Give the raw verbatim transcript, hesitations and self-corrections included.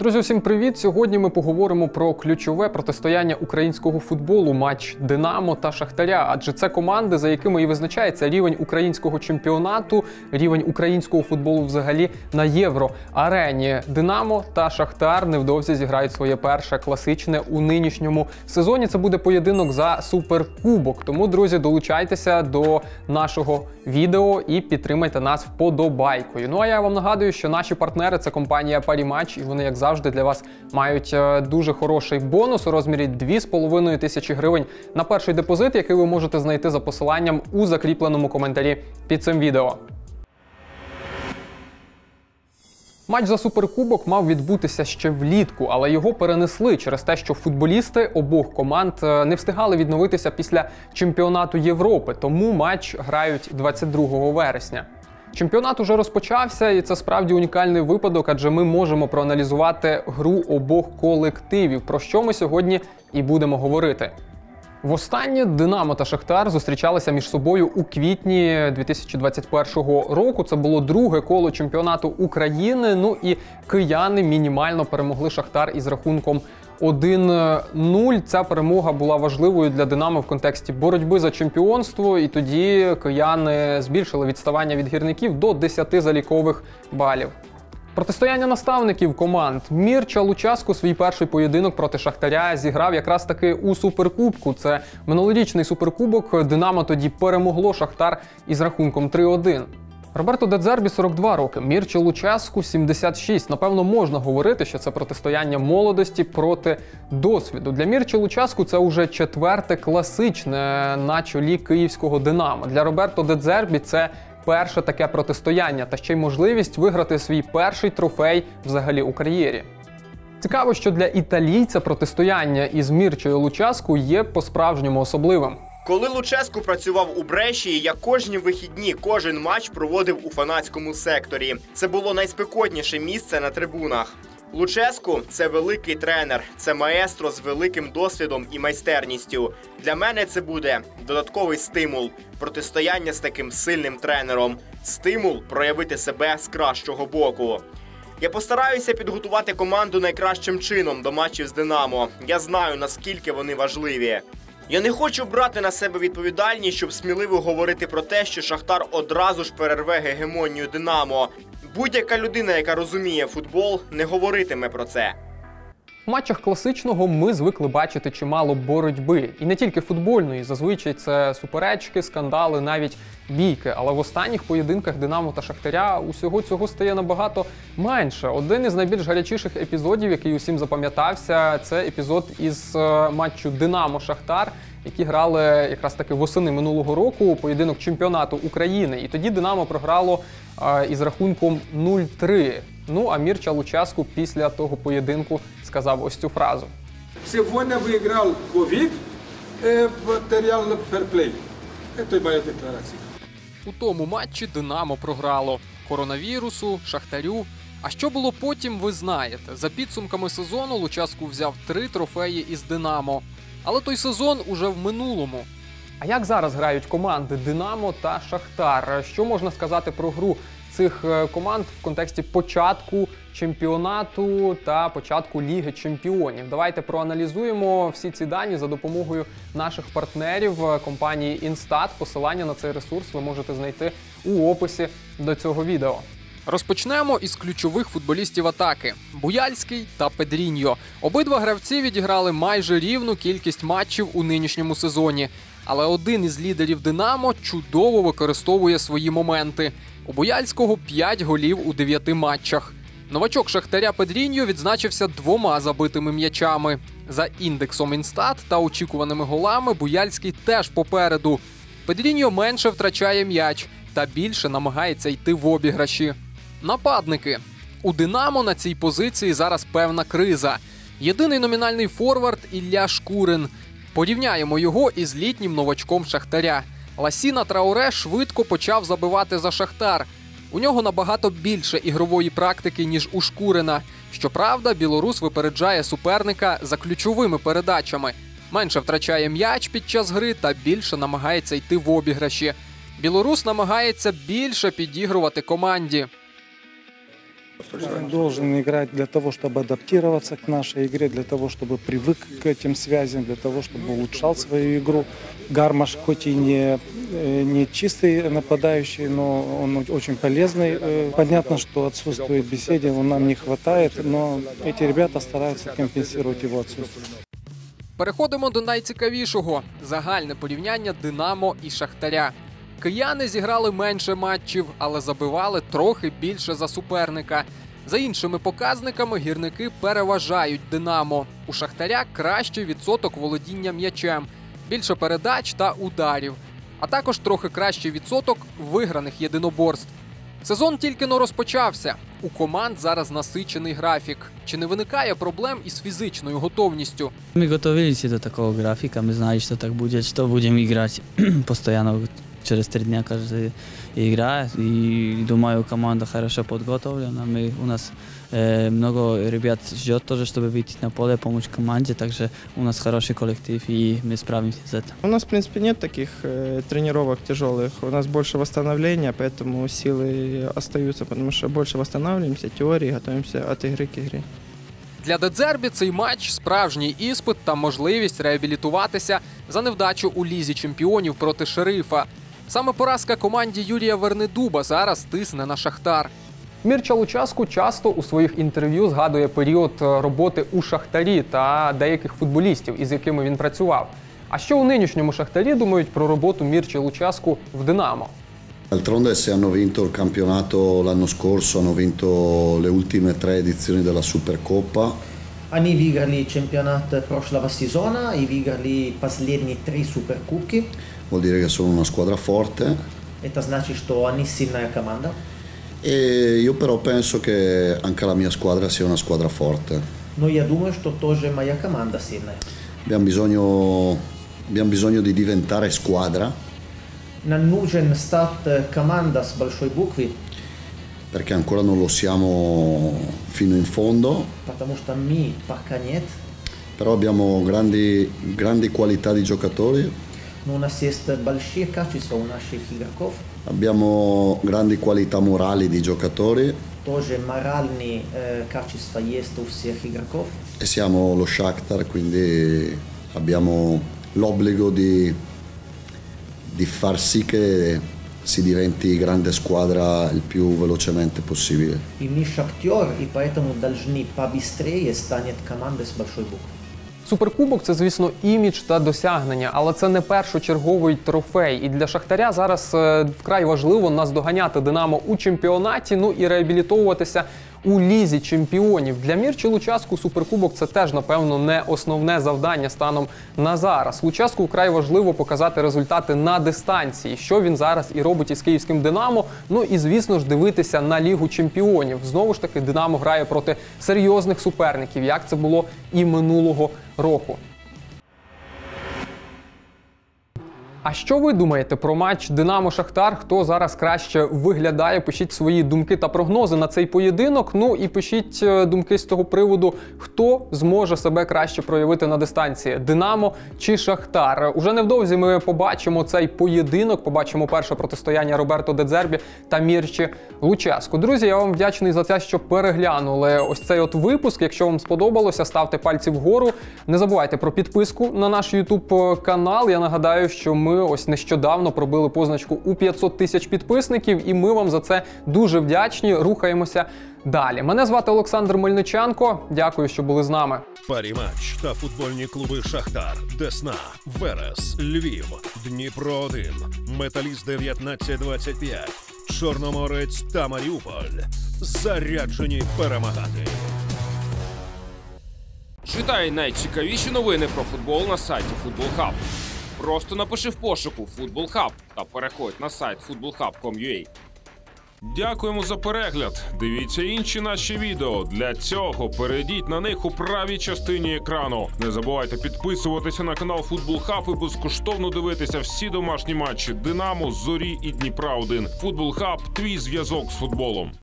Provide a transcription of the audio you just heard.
Друзі, всім привіт! Сьогодні ми поговоримо про ключове протистояння українського футболу – матч «Динамо» та «Шахтаря». Адже це команди, за якими і визначається рівень українського чемпіонату, рівень українського футболу взагалі на євроарені. «Динамо» та «Шахтар» невдовзі зіграють своє перше класичне у нинішньому сезоні. Це буде поєдинок за суперкубок. Тому, друзі, долучайтеся до нашого відео і підтримайте нас вподобайкою. Ну а я вам нагадую, що наші партнери – це компанія «Паріматч», і вони, як завжди, для вас мають дуже хороший бонус у розмірі дві з половиною тисячі гривень на перший депозит, який ви можете знайти за посиланням у закріпленому коментарі під цим відео. Матч за суперкубок мав відбутися ще влітку, але його перенесли через те, що футболісти обох команд не встигали відновитися після чемпіонату Європи, тому матч грають двадцять другого вересня. Чемпіонат уже розпочався, і це справді унікальний випадок, адже ми можемо проаналізувати гру обох колективів, про що ми сьогодні і будемо говорити. Востаннє «Динамо» та «Шахтар» зустрічалися між собою у квітні дві тисячі двадцять першого року. Це було друге коло чемпіонату України, ну і кияни мінімально перемогли «Шахтар» із рахунком один нуль. Ця перемога була важливою для «Динамо» в контексті боротьби за чемпіонство, і тоді кияни збільшили відставання від гірників до десяти залікових балів. Протистояння наставників команд. Мірча Лучаску свій перший поєдинок проти «Шахтаря» зіграв якраз таки у суперкубку. Це минулорічний суперкубок. «Динамо» тоді перемогло «Шахтар» із рахунком три один. Роберто Де Дзербі сорок два роки, Мірча Лучаску сімдесят шість. Напевно, можна говорити, що це протистояння молодості проти досвіду. Для Мірча Лучаску це уже четверте класичне на чолі київського «Динамо». Для Роберто Де Дзербі це перше таке протистояння та ще й можливість виграти свій перший трофей взагалі у кар'єрі. Цікаво, що для італійця протистояння із Мірчою Лучаску є по-справжньому особливим. Коли Луческу працював у Брешії, я кожні вихідні, кожен матч проводив у фанатському секторі. Це було найспекотніше місце на трибунах. Луческу – це великий тренер, це маестро з великим досвідом і майстерністю. Для мене це буде додатковий стимул – протистояння з таким сильним тренером. Стимул проявити себе з кращого боку. Я постараюся підготувати команду найкращим чином до матчів з «Динамо». Я знаю, наскільки вони важливі. Я не хочу брати на себе відповідальність, щоб сміливо говорити про те, що «Шахтар» одразу ж перерве гегемонію «Динамо». Будь-яка людина, яка розуміє футбол, не говоритиме про це. У матчах класичного ми звикли бачити чимало боротьби. І не тільки футбольної, зазвичай це суперечки, скандали, навіть бійки. Але в останніх поєдинках «Динамо» та «Шахтаря» усього цього стає набагато менше. Один із найбільш гарячіших епізодів, який усім запам'ятався, це епізод із матчу «Динамо-Шахтар», які грали якраз таки восени минулого року, поєдинок чемпіонату України. І тоді «Динамо» програло е, із рахунком нуль три. Ну, а Мірча Лучаску після того поєдинку сказав ось цю фразу. Сьогодні виграв ковід в матеріальному ферплей. Це моя декларація. У тому матчі «Динамо» програло коронавірусу, «Шахтарю». А що було потім, ви знаєте. За підсумками сезону Лучаску взяв три трофеї із «Динамо». Але той сезон уже в минулому. А як зараз грають команди «Динамо» та «Шахтар»? Що можна сказати про гру цих команд в контексті початку чемпіонату та початку Ліги Чемпіонів? Давайте проаналізуємо всі ці дані за допомогою наших партнерів компанії Інстат. Посилання на цей ресурс ви можете знайти у описі до цього відео. Розпочнемо із ключових футболістів атаки – Буяльський та Педріньо. Обидва гравці відіграли майже рівну кількість матчів у нинішньому сезоні. Але один із лідерів «Динамо» чудово використовує свої моменти. У Буяльського п'ять голів у дев'яти матчах. Новачок «Шахтаря» Педріньо відзначився двома забитими м'ячами. За індексом Інстат та очікуваними голами Буяльський теж попереду. Педріньо менше втрачає м'яч та більше намагається йти в обіграші. Нападники. У «Динамо» на цій позиції зараз певна криза. Єдиний номінальний форвард – Ілля Шкурин. Порівняємо його із літнім новачком «Шахтаря». Ласіна Трауре швидко почав забивати за «Шахтар». У нього набагато більше ігрової практики, ніж у Шкурина. Щоправда, білорус випереджає суперника за ключовими передачами. Менше втрачає м'яч під час гри та більше намагається йти в обіграші. Білорус намагається більше підігрувати команді. Он должен играть для того, чтобы адаптироваться к нашей игре, для того, чтобы привык к этим связям, для того, чтобы улучшал свою игру. Гармаш хоть и не, не чистый нападающий, но он очень полезный. Понятно, что отсутствует Беседин, он нам не хватает, но эти ребята стараются компенсировать его отсутствие. Переходимо до найцікавішого – загальне порівняння «Динамо» і «Шахтаря». Кияни зіграли менше матчів, але забивали трохи більше за суперника. За іншими показниками гірники переважають «Динамо». У «Шахтаря» кращий відсоток володіння м'ячем, більше передач та ударів, а також трохи кращий відсоток виграних єдиноборств. Сезон тільки-но розпочався. У команд зараз насичений графік. Чи не виникає проблем із фізичною готовністю? Ми готувалися до такого графіка, ми знали, що так буде, що будемо грати постійно. Через три дня каждый играет, и думаю, команда хорошо подготовлена. Мы, у нас э, много ребят ждет тоже, чтобы выйти на поле, помочь команде, также у нас хороший коллектив, и мы справимся с этим. У нас, в принципе, нет таких э, тренировок тяжелых, у нас больше восстановления, поэтому силы остаются, потому что больше восстанавливаемся, теории, готовимся от игры к игре. Для Дедзербі цей матч – справжній іспит та можливість реабілітуватися за невдачу у Лізі чемпіонів проти Шерифа. Саме поразка команді Юрія Вернедуба зараз тисне на Шахтар. Мірча Лучаску часто у своїх інтерв'ю згадує період роботи у Шахтарі та деяких футболістів, із якими він працював. А що у нинішньому Шахтарі думають про роботу Мірчі Лучаску в «Динамо»? D'altronde se hanno vinto il campionato l'anno scorso, hanno vinto le ultime tre edizioni della Supercoppa. Они выиграли чемпионат прошлого сезона и выиграли последние три суперкубки. Vuol dire che sono una squadra forte. Это значит, что они сильная команда. E io però penso che anche la mia squadra sia una squadra forte. Но я думаю, что тоже моя команда сильная. Abbiamo bisogno, abbiamo bisogno di diventare squadra. Нам нужен стать команда с большой буквы. Perché ancora non lo siamo fino in fondo. Потому что мы пока нет. Però abbiamo grandi, grandi qualità di giocatori. Но у нас есть большие качества у наших игроков. Abbiamo grandi qualità morali di giocatori. Тоже моральные э, качества есть у всех игроков. E siamo lo Shakhtar, quindi abbiamo l'obbligo di, di far sì che si diventi grande squadra il più velocemente possibile. И мы Шахтер, и поэтому должны побыстрее стать командой с большой буквы. Суперкубок – це, звісно, імідж та досягнення, але це не першочерговий трофей. І для Шахтаря зараз вкрай важливо наздоганяти «Динамо» у чемпіонаті, ну і реабілітовуватися у Лізі чемпіонів. Для Мірчі Лучаску Суперкубок – це теж, напевно, не основне завдання станом на зараз. Лучаску вкрай важливо показати результати на дистанції, що він зараз і робить із київським «Динамо». Ну і, звісно ж, дивитися на Лігу чемпіонів. Знову ж таки, «Динамо» грає проти серйозних суперників, як це було і минулого року. А що ви думаєте про матч «Динамо-Шахтар»? Хто зараз краще виглядає? Пишіть свої думки та прогнози на цей поєдинок. Ну і пишіть думки з того приводу, хто зможе себе краще проявити на дистанції – «Динамо» чи «Шахтар». Уже невдовзі ми побачимо цей поєдинок, побачимо перше протистояння Роберто Дедзербі та Мірчі Лучаску. Друзі, я вам вдячний за те, що переглянули ось цей от випуск. Якщо вам сподобалося, ставте пальці вгору. Не забувайте про підписку на наш ютуб канал. Я нагадаю, що ми ось нещодавно пробили позначку у п'ятсот тисяч підписників, і ми вам за це дуже вдячні. Рухаємося далі. Мене звати Олександр Мельниченко. Дякую, що були з нами. Паріматч та футбольні клуби «Шахтар», «Десна», «Верес», «Львів», «Дніпро один», «Металіст дев'ятнадцять двадцять п'ять», «Чорноморець» та «Маріуполь» заряджені перемагати. Читай найцікавіші новини про футбол на сайті Футбол Хаб. Просто напиши в пошуку «Футбол Хаб» та переходь на сайт футбол хаб крапка ком крапка ю а. Дякуємо за перегляд. Дивіться інші наші відео. Для цього перейдіть на них у правій частині екрану. Не забувайте підписуватися на канал Футбол Хаб і безкоштовно дивитися всі домашні матчі «Динамо», «Зорі» і «Дніпра один». Футбол Хаб – твій зв'язок з футболом.